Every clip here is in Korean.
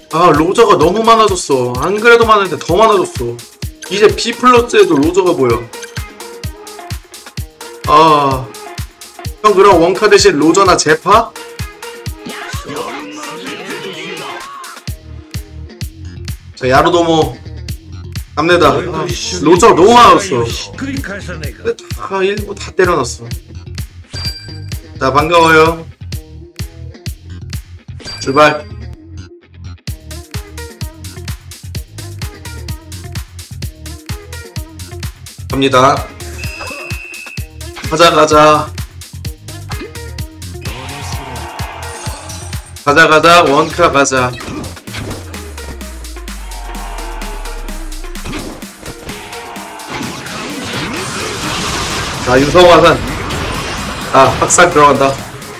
아, 로저가 너무 많아졌어. 안 그래도 많은데 더 많아졌어. 이제 B 플러스에도 로저가 보여. 아, 형 그럼 원카 대신 로저나 제파? 자, 야루도모 갑니다. 아, 로저가 너무 많아졌어. 아, 일부 다 때려놨어. 자, 반가워요. 출발. 갑니다. 가자 가자 가자 가자 원카 가자. 자, 유성화산. 아, 확산 들어간다.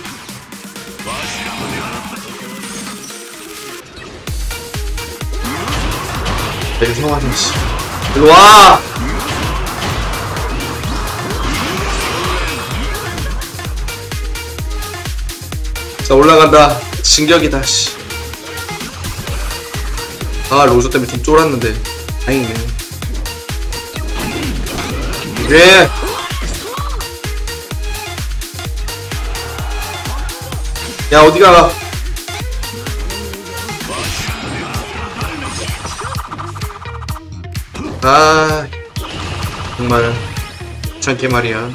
유성화산 씨 일로와. 자, 올라간다. 진격이다 씨. 아, 로저 때문에 좀 쫄았는데 다행이네. 예. 야, 어디가? 아, 정말 귀찮게 말이야.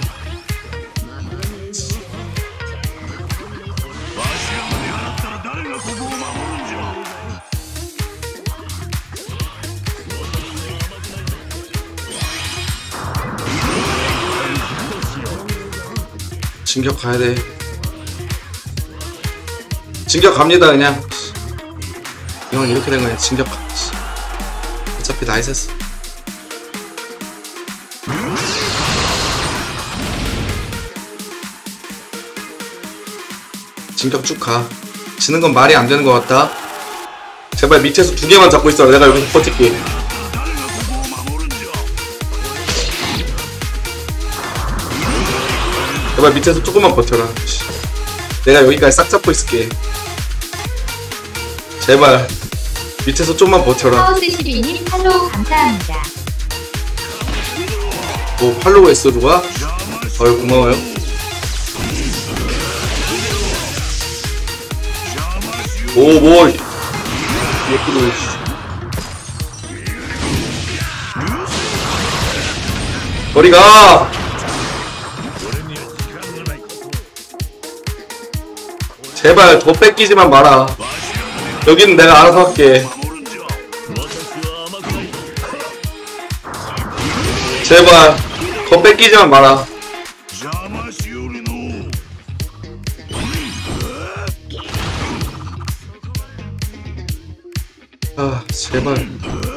진격 가야돼. 진격 갑니다. 그냥 이건 이렇게 된 거야. 진격 가. 어차피 나이스 했어. 진격 쭉 가. 지는 건 말이 안 되는 것 같다. 제발 밑에서 두 개만 잡고 있어. 내가 여기서 버틸게. 제발 밑에서 조금만 버텨라. 내가 여기까지 싹 잡고 있을게. 제발 밑에서 좀만 버텨라. 하우스12님 팔로우 감사합니다. 뭐 팔로우 했어 누가? 어이, 고마워요. 오, 뭐 예쁘도. 머리가. 제발 더 뺏기지만 마라. 여기는 내가 알아서 할게. 제발 더 뺏기지만 마라. 아, 제발.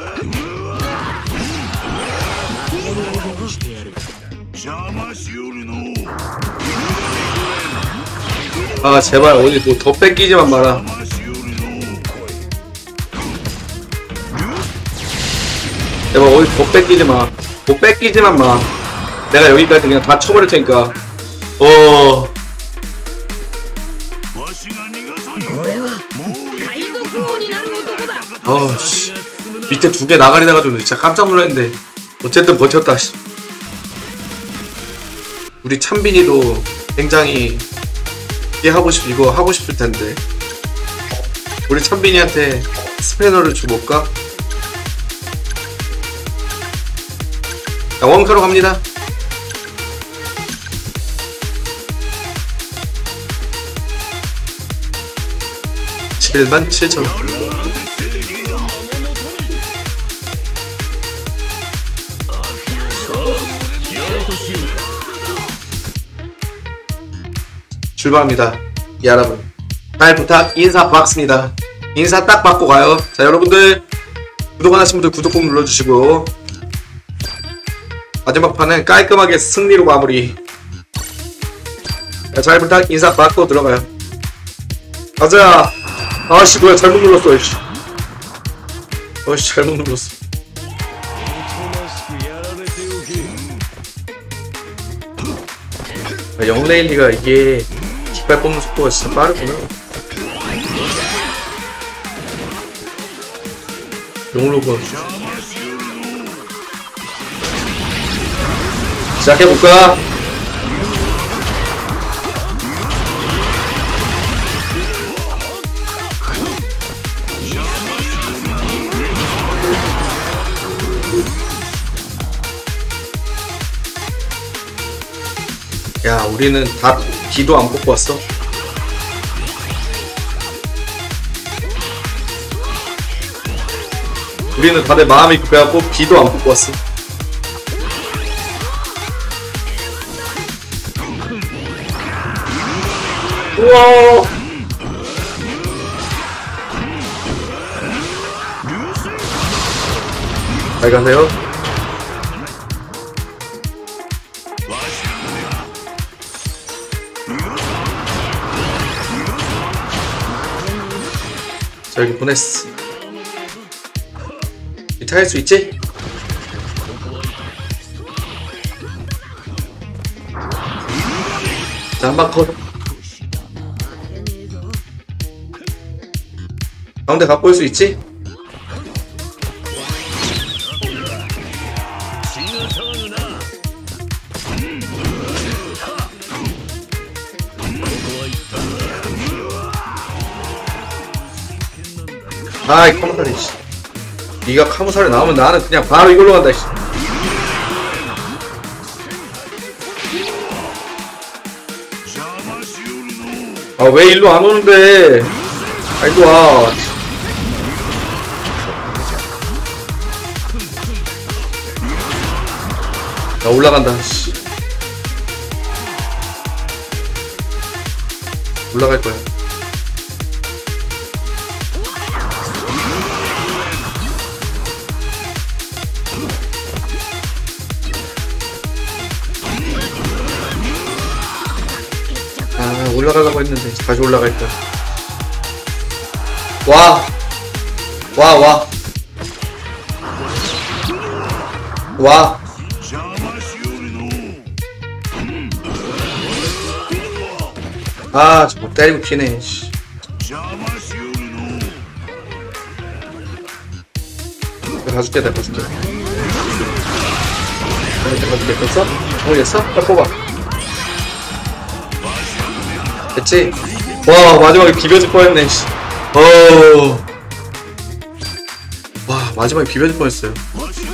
아, 제발 어디 뭐 더 뺏기지만 마라. 제발 어디 더 뺏기지 마. 더 뺏기지만 마. 내가 여기까지 그냥 다 쳐버릴 테니까. 씨. 밑에 두 개 나가리 나가지고 진짜 깜짝 놀랐는데 어쨌든 버텼다. 씨. 우리 찬빈이도 굉장히 이거 하고 싶을 텐데 우리 찬빈이한테 스패너를 줘볼까? 자, 원카로 갑니다. $77,000. 출발합니다. 여러분 잘 부탁. 인사 받습니다. 인사 딱 받고 가요. 자, 여러분들 구독 안 하신 분들 구독 꼭 눌러주시고 마지막 판은 깔끔하게 승리로 마무리. 자, 잘 부탁. 인사 받고 들어가요. 가자. 아씨, 뭐야, 잘못 눌렀어. 어이씨, 잘못 눌렀어. 영레일리가 이게 깃발 뽑는 속도가 진짜 빠르구나. 용로군. 시작해볼까? 야, 우리는 다 B도 안 뽑고 왔어. 우리는 다들 마음이 급해갖고 B도 안 뽑고 왔어. 우와! 잘 가세요. 자, 여기 보냈어. 이탈 할 수 있지? 자, 한방 컷. 가운데 갖고 올 수 있지? 아이 카무살이 씨. 니가 카무살이 나오면 나는 그냥 바로 이걸로 간다 씨. 아 왜 일로 안 오는데? 아 일로 와. 나 올라간다 씨. 올라갈 거야. 아 올라가려고 했는데 다시 올라갈 거야. 와. 와. 와. 아, 저거 때리고 피네, 씨. 내가 가줄게, 내가 가줄게. 내가 가줄게, 됐어? 됐어? 빨리 뽑아. 됐지? 와, 마지막에 비벼질 뻔했네, 씨. 와, 마지막에 비벼질 뻔했어요.